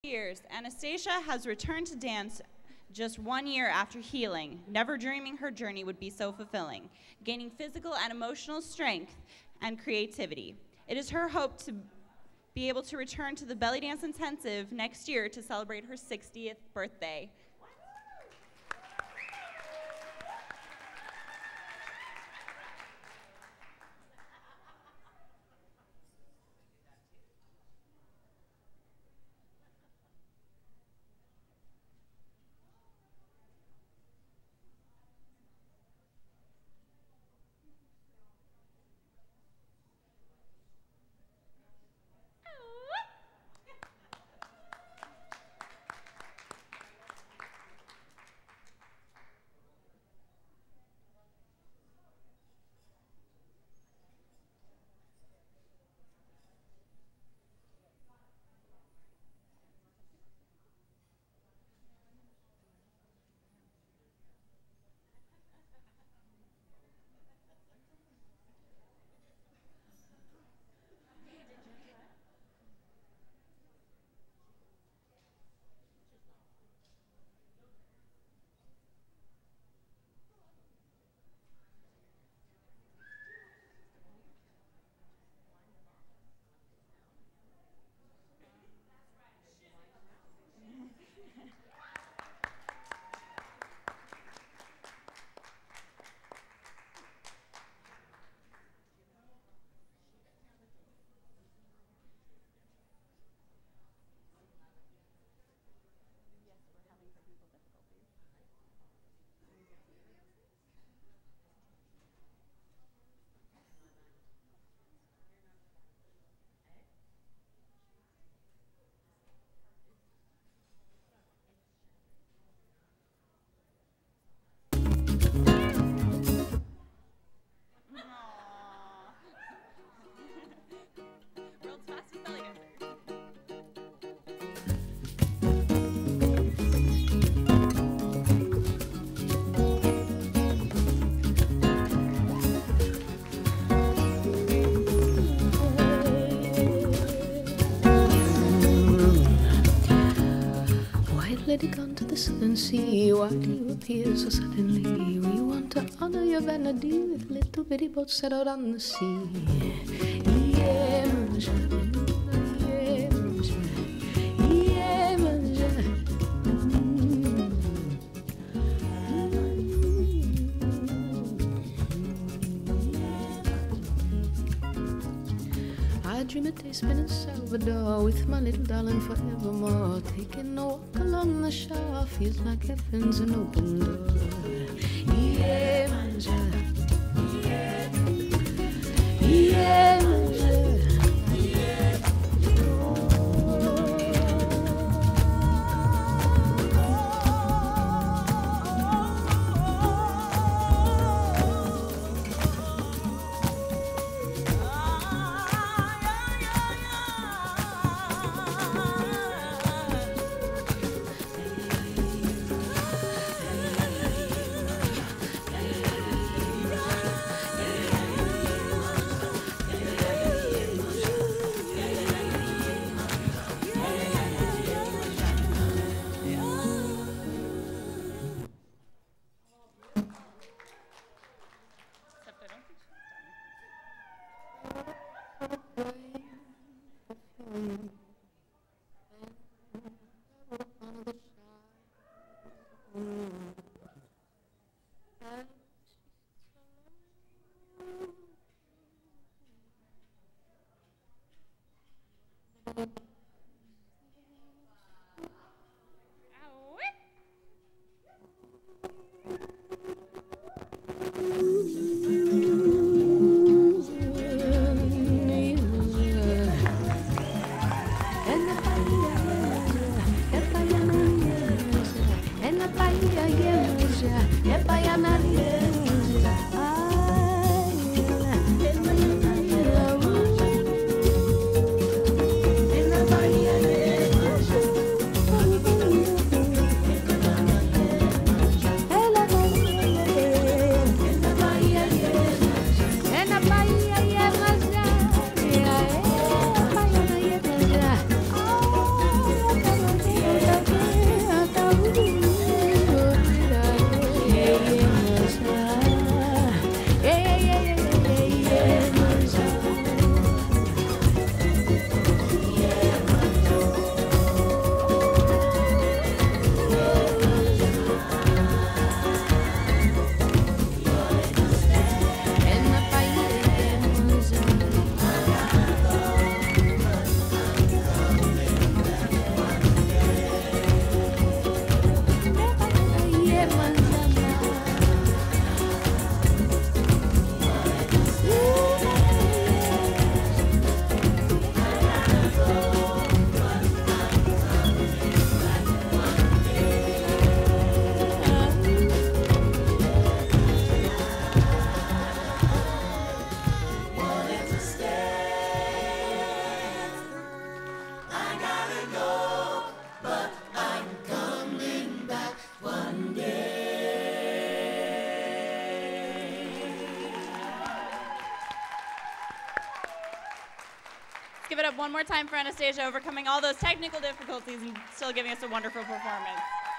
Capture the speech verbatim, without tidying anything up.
Years, Anastasia has returned to dance just one year after healing, never dreaming her journey would be so fulfilling, gaining physical and emotional strength and creativity. It is her hope to be able to return to the Belly Dance Intensive next year to celebrate her sixtieth birthday. Lady gone to the southern sea, why do you appear so suddenly? We want to honor your vanity with little bitty boats set out on the sea. Iemanja, Iemanja, Iemanja. I dream a day spent in Salvador with my little darling forevermore. Taking a walk along the shore feels like heaven's an open door. Iemanja, Iemanja. give it up one more time for Anastasia, overcoming all those technical difficulties and still giving us a wonderful performance.